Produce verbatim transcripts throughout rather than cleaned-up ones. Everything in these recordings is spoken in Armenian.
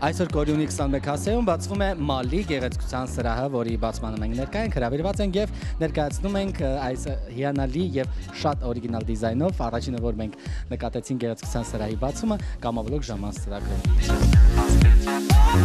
Այսօր Կորյունի քսանմեկ հասեում բացվում է Մալի գեղեցկության սրահը, որի բացմանը մենք ներկա ենք, հրավիրված ենք եւ ներկայացնում ենք այս հիանալի եւ շատ օրիգինալ դիզայնով առաջինը, որ մենք նկատեցին գեղեցկության սրահի բացումը կամավլոկ ժամանց ծրագրում։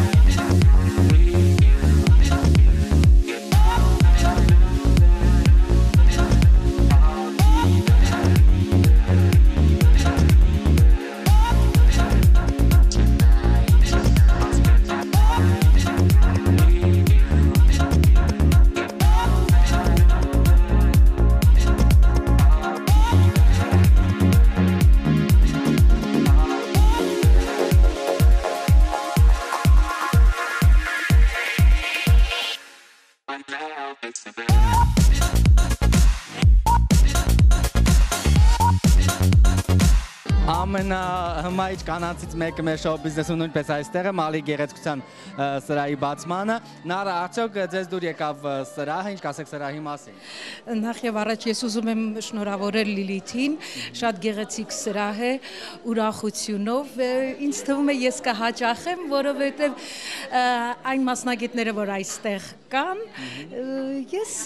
Ամենահմայիչ կանանցից մեկը մեր շոու բիզնեսում նույնպես այստեղ է Մալի գեղեցկության սրահի բացմանը։ Նարա, արդյոք ձեզ դուր եկավ սրահը, ինչ կասեք սրահի մասին։ Նախ եւ առաջ ես ուզում եմ շնորհավորել Լիլիթին, շատ գեղեցիկ սրահ է, ուրախությունով։ Ինձ թվում է ես կհաճախեմ, որովհետեւ այն մասնագետները, որ այստեղ կան, ես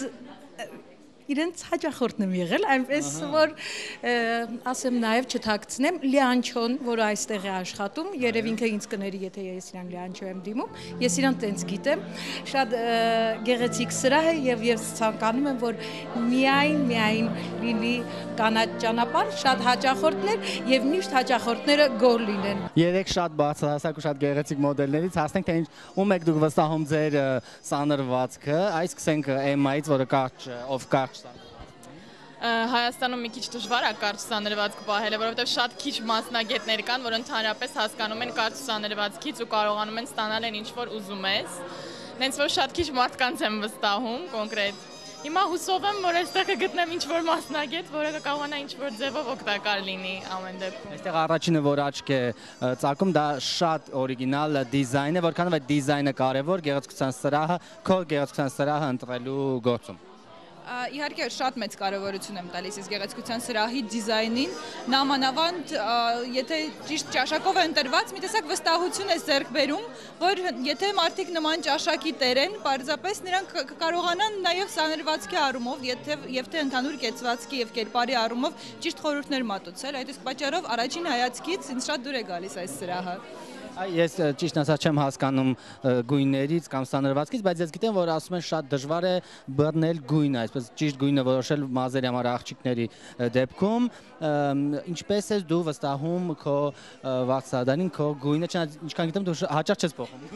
իրենց հաճախորդն եմ եղել, այնպես որ ասեմ նաև չթաքցնեմ Լիանչոն, որը այստեղ է աշխատում, երև ինքը ինձ կների, եթե ես իրան Լիանչո եմ դիմում, ես իրան տենց գիտեմ, շատ գեղեցիկ սրահ է եւ ես ցանկանում եմ, որ միայն միայն լինի կանաչ ճանապարհ, շատ հաճախորդներ եւ միշտ հաճախորդները գոհ լինեն։ Երեք շատ բարձրահասակ ու շատ գեղեցիկ մոդելներից հասնենք թե ինչ ում եք դուք վստահում ձեր սանրվածքը, այս սկսենք Էմմայից, որը կարճ ով կարճ Հայաստանում մի քիչ դժվար է կարճ սանրվածք պահելը, որովհետև շատ քիչ մասնագետներ կան, որ ընդհանրապես հասկանում են կարճ սանրվածքից ու կարողանում են ստանալ այն ինչ որ ուզում ես։ Նենց որ շատ քիչ մարդկանց եմ վստահում կոնկրետ։ Հիմա հուսով եմ, որ այստեղ կգտնեմ ինչ որ մասնագետ, որը կկարողանա ինչ որ ձևով օգտակար լինի ամեն դեպքում։ Այստեղ առաջինը որ աչք է ծակում, դա շատ օրիգինալ դիզայն է, որքանով այդ դիզայնը կարևոր գեղեցկության սրահը, քո գեղեցկության սրահը ընտրելու գործում։ Իհարկե շատ մեծ կարևորություն եմ տալիս ես գեղեցկության սրահի դիզայնին, նամանավանդ եթե ճիշտ ճաշակով է ընտրված, մի տեսակ վստահություն է ձեռք բերում, որ եթե մարդիկ նման ճաշակի տեր են, պարզապես նրանք կարողանան նաև սանրվածքի առումով եւ թե ընդհանուր կեցվածքի եւ կերպարի առումով ճիշտ խորհուրդներ մատուցել, այդ իսկ պատճառով առաջին հայացքից ինձ շատ դուր է գալիս այս սրահը։ Ես ճիշտ ասած չեմ հասկանում գույներից կամ սանրվածքից, բայց ես գիտեմ, որ ասում են շատ դժվար է բռնել գույնը, այսպես ճիշտ գույնը որոշել մազերի համար աղջիկների դեպքում, ինչպես ես դու վստահում քո վաղ-սահմանին քո գույնը, ինչքան գիտեմ դու հաճախ չես փոխում։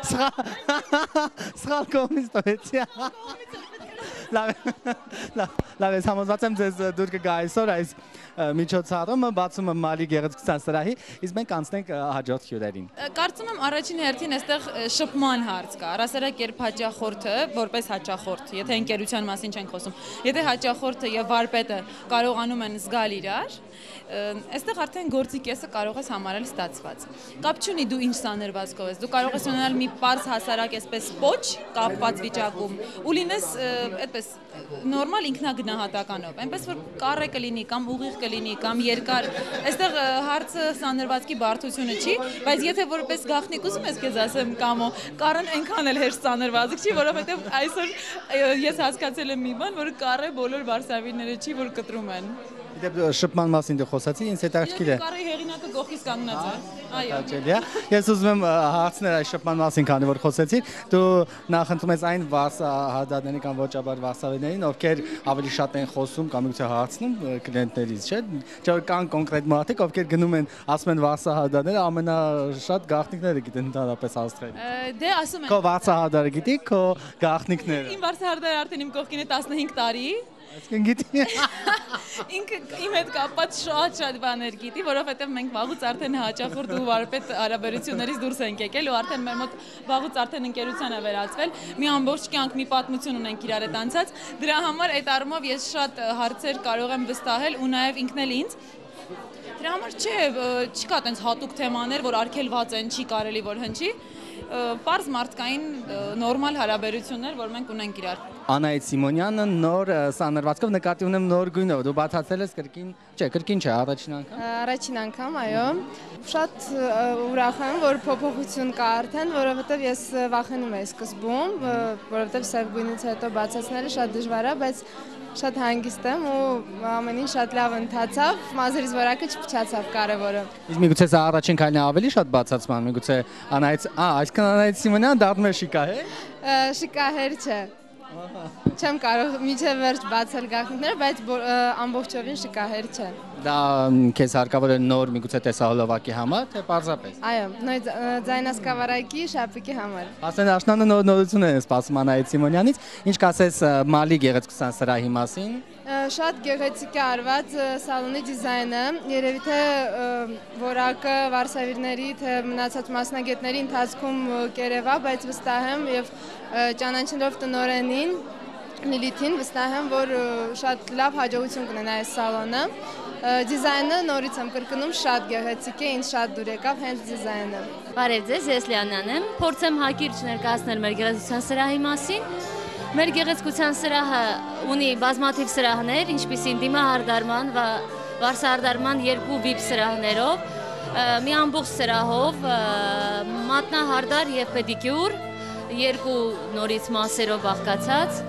Սխալ կողմից տվեցի։ Լավ ես համոզված եմ ձեզ դուր կգա այսօր այս միջոցառումը բացումը Մալի գեղեցկության սրահի, իսկ մենք անցնենք հաջորդ հյուրերին։ Կարծում եմ առաջին հերթին այստեղ շփման հարց կա, առասարակ երբ հաճախորդը, որպես հաճախորդ, եթե ընկերության մասին չենք խոսում, եթե հաճախորդը եւ վարպետը կարողանում են զգալ իրար, այստեղ արդեն գործի կեսը կարող ես համարել ստացված։ Կապ չունի դու ինչ սանրվածքով ես, դու կարող ես ունենալ մի պարզ հասարակ այսպես պոչ կապված վիճակում ու լինես այդպես նորմալ ինքնագնահատականով, այնպես որ կառե կլինի կամ ուղիղ կլինի կամ երկար, այստեղ հարցը սանրվածքի բարդությունը չի, բայց եթե որպես գաղտնիք ուզում ես քեզ ասեմ կամո, կառեն այնքան էլ հեշտ սանրվածք չի, որովհետև այսօր ես հասկացել եմ մի բան, որ կառե բոլոր բարսավիները չի, որ կտրում են։ Շփման մասին դու խոսացի, ինձ հետաքրքիր է։ Կարի հեղինակը գողքից կանգնած է։ Այո։ Ես ուզում եմ հարցնել այս շփման մասին, քանի որ խոսեցի։ Դու նախընտրում ես այն վարսահարդարներին կամ ոչաբար վարսավերներին, ովքեր ավելի շատ են խոսում կամ միգուցե հարցնում կլիենտներից, չէ՞։ Չէ՞ կան կոնկրետ մարդիկ, ովքեր գնում են, ասում են վարսահարդարները, ամենաշատ գաղտնիքները գիտեն ընդհանրապես Ավստրիայում։ Դե ասում են։ Քո վարսահարդարը գիտի, քո գաղտնիքները։ Իմ վարսահարդարը արդեն իմ կողքին է տասնհինգ տարի։ Այսինքն գիտի։ Ինքը իմ հետ կապված շատ-շատ բաներ գիտի, որովհետև մենք վաղուց արդեն հաճախորդ ու վարպետ հարաբերություններից դուրս ենք եկել ու արդեն մեր մոտ վաղուց արդեն ընկերության է վերածվել։ Մի ամբողջ կյանք մի պատմություն ունենք իրար հետ անցած։ Դրա համար այդ առումով ես շատ հարցեր կարող եմ վստահել ու նաև ինքն էլ ինձ։ Դրա համար չէ, չկա տենց հատուկ թեմաներ, որ արգելված են, չի կարելի որ հնչի։ Պարզ մարդկային նորմալ հարաբերություններ, որ մենք ունենք իրար։ Անահիտ Սիմոնյանը նոր սանրվածքով նկատի ունեմ նոր գույնով։ Դու բացացել ես կրկին, չէ, կրկին չէ, առաջին անգամ։ Առաջին անգամ, այո։ Շատ ուրախ եմ, որ փոփոխություն կա արդեն, որովհետև ես վախենում էի սկզբում, որովհետև սև գույնից հետո բացացնելը շատ դժվար է, բայց շատ հանգիստ եմ ու ամեն ինչ շատ լավ ընթացավ, մազերից որակը չփչացավ կարևորը։ Իսկ միգուցե սա առաջին քայլն է ավելի շատ բացացման, միգուցե Անահիտ, ա, այսքան Անահիտ Սիմոնյան դառնում է շիկահեր։ Շիկահեր չէ։ Չեմ կարող միջև վերջ բացել գաղտնիքները, բայց ամբողջովին շիկահեր չէ։ Դա քեզ հարկավոր է նոր միգուցե տեսահոլովակի համար, թե պարզապես։ Այո, նոր ձայնասկավառակի շապիկի համար։ Ասեն աշնանը նոր նորություն են սպասում Անահիտ Սիմոնյանից, ինչ կասես Մալի գեղեցկության սրահի մասին։ Շատ գեղեցիկ է արված սալոնի դիզայնը, երևի թե որակը վարսավիրների, թե մնացած մասնագետների ընթացքում կերևա, բայց վստահ եմ եւ ճանաչելով տնօրենին Լիլիթին, վստահ եմ, որ շատ լավ հաջողություն կունենա այս սալոնը։ Դիզայնը նորից եմ կրկնում, շատ գեղեցիկ է, ինձ շատ դուր եկավ հենց դիզայնը։ Բարև ձեզ, ես Լիանան եմ, փորձեմ հակիրճ ներկայացնել մեր գեղեցկության սրահի մասին։ Մեր գեղեցկության սրահը ունի բազմաթիվ սրահներ, ինչպիսին դիմահարդարման và վարսահարդարման երկու վիպ սրահներով, մի ամբողջ սրահով, մատնահարդար եւ պեդիկյուր, երկու նորից մասերով բաղկացած։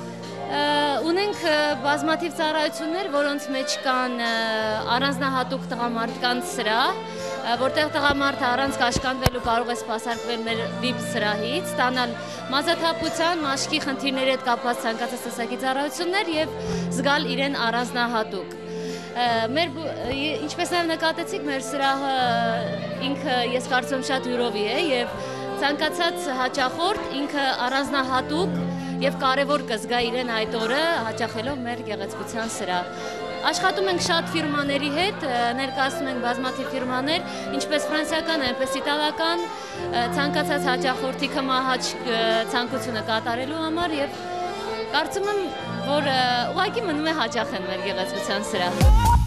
Ունենք բազմաթիվ ծառայություններ, որոնց մեջ կան առանձնահատուկ տղամարդկանց սրահ, որտեղ տղամարդը առանց կաշկանդվելու կարող է սպասարկվել մեր վիպ սրահից, ստանալ մազաթափության, մաշկի խնդիրների հետ կապված ցանկացած տեսակի ծառայություններ եւ զգալ իրեն առանձնահատուկ։ Մեր ինչպես նաև նկատեցիք, մեր սրահը ինքը ես կարծում շատ յուրովի է եւ ցանկացած հաճախորդ ինքը առանձնահատուկ եւ կարեւոր կզգա իրեն այդ օրը հաճախելով մեր գեղեցկության սրահ։ Աշխատում ենք շատ ֆիրմաների հետ, ներկայացնում ենք բազմաթիվ ֆիրմաներ, ինչպես ֆրանսիական, այնպես իտալական, ցանկացած հաճախորդի կմահաճ ցանկությունը կատարելու համար եւ կարծում եմ, որ ուղղակի մնում է հաճախեն մեր գեղեցկության սրահը։